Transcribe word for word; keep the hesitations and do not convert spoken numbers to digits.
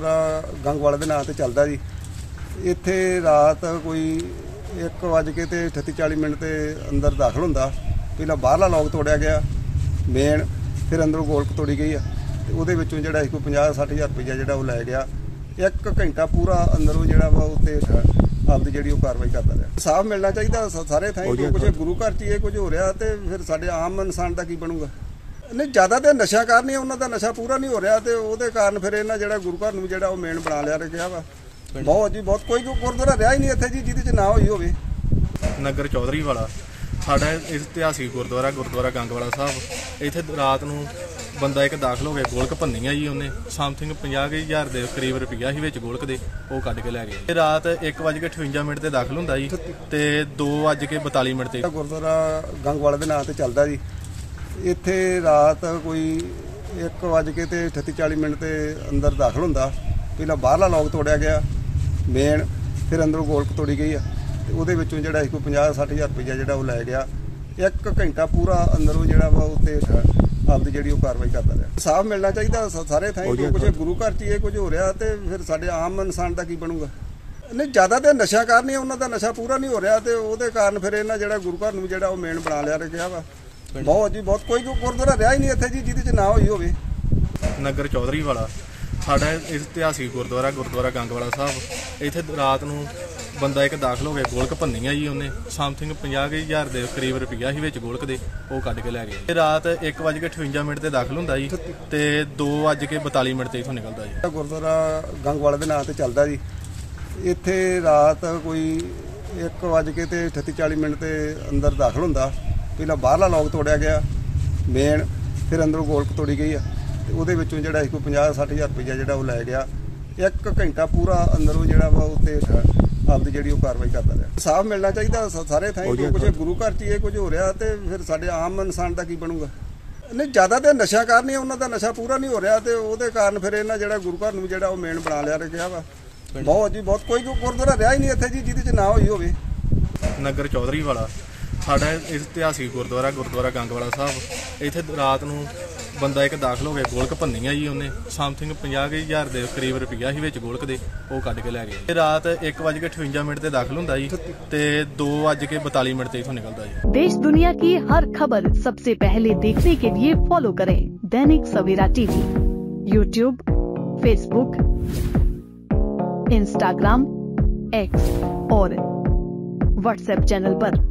गुरुद्वारा गंगवाले के नाम से चलता जी। इत्थे रात कोई एक वज के तो अठत्ती चाली मिनट के अंदर दाखिल होंदा। पहला बाहरला लॉक तोड़िया गया मेन, फिर अंदरों गोलक तोड़ी गई है। तो वो जो कोई पचास सठ हज़ार रुपया जो वो लै गया। एक घंटा पूरा अंदरों जो वा उत्ते आपकी जी कार्रवाई करता रहा। साफ मिलना चाहिए सारे थाई, कुछ गुरु घर च कुछ हो रहा तो फिर साढ़े आम इंसान का की बनूगा। नहीं ज़्यादा तो नशा कारण ही उन्होंने नशा पूरा नहीं हो रहा, तो वो कारण फिर इन्हें जो गुरु घर में जो मेन बना लिया रखा वा। बहुत जी बहुत कोई गुरुद्वारा रहा ही नहीं इतने जी जिद ना हुई हो। नगर चौधरी वाला साडा इतिहासिक गुरुद्वारा गुरुद्वारा गंगवाला साहब। इत्थे रात नूं बंदा एक दाखिल हो गया, गोलक भन्नी आ जी उन्हें समथिंग पचास हज़ार के करीब रुपया ही विच गोलक दे वो कढ के लै गए। रात एक वज के अठवंजा मिनट से दाखिल होंदा जी ते दो वज के बताली मिनट से गुरुद्वारा गंगवाले के नाम से चलता जी। इत्थे रात कोई एक वज के तो अठत्ती चाली मिनट के अंदर दाखिल होंदा। पहला बाहरला लॉक तोड़िया गया मेन, फिर अंदरों गोलक तोड़ी गई है। तो वो जो कोई पचास सठ हज़ार रुपया जो वो लै गया। एक घंटा पूरा अंदरों जो वा उत्ते आपकी जी कार्रवाई करता रहा। साफ मिलना चाहिए सारे थाई, कुछ गुरु घर च कुछ हो रहा तो फिर साढ़े आम इंसान का की बनूगा। नहीं ज़्यादा तो नशा कारण ही उन्होंने नशा पूरा नहीं हो रहा, तो वो कारण फिर इन्हें जो गुरु घर में जो मेन बना लिया रखा वा। बहुत जी बहुत कोई गुरुद्वारा रहा ही नहीं इतने जी जिद ना हुई हो। नगर चौधरी वाला साडा इतिहासिक गुरुद्वारा गुरुद्वारा गंगवाला साहब। इत्थे रात नूं बंदा एक दाखिल हो गया, गोलक भन्नी आ जी उन्हें समथिंग पचास हज़ार के करीब रुपया ही विच गोलक दे वो कढ के लै गए। रात एक वज के अठवंजा मिनट से दाखिल होंदा जी ते दो वज के बताली मिनट से इत्थों निकलदा जी। गुरुद्वारा गंगवाले के नाम से चलता जी। इत्थे रात कोई एक वज के तो अठत्ती चाली मिनट के अंदर दाखिल होंदा। पहला बाहरला लॉक तोड़िया गया मेन, फिर अंदरों गोलक तोड़ी गई है। तो वो जो कोई पचास सठ हज़ार रुपया जो वो लै गया। एक घंटा पूरा अंदरों जो वा उत्ते आपकी जी कार्रवाई करता रहा। साफ मिलना चाहिए सारे थाई, कुछ गुरु घर च कुछ हो रहा तो फिर साढ़े आम इंसान का की बनूगा। नहीं ज़्यादा तो नशा कारण ही उन्होंने नशा पूरा नहीं हो रहा, तो वो कारण फिर इन्हें जो गुरु घर में जो मेन बना लिया रखा वा। बहुत जी बहुत कोई गुरुद्वारा रहा ही नहीं इतने जी जिद ना हुई हो। नगर चौधरी वाला साडा इतिहासिक गुरुद्वारा गुरुद्वारा गंगवाला साहब। इत्थे रात नूं बंदा एक दाखिल हो गया, गोलक भन्नी आ जी उन्हें समथिंग पचास हज़ार के करीब रुपया ही विच गोलक दे वो कढ के लै गए। रात एक वज के अठवंजा मिनट से दाखिल होंदा जी ते दो वज के बताली मिनट से इत्थों निकलदा जी। देश दुनिया की हर खबर सबसे पहले देखने के लिए फॉलो करें Dainik Savera TV, YouTube, Facebook, Instagram, X और व्हाट्सएप चैनल पर।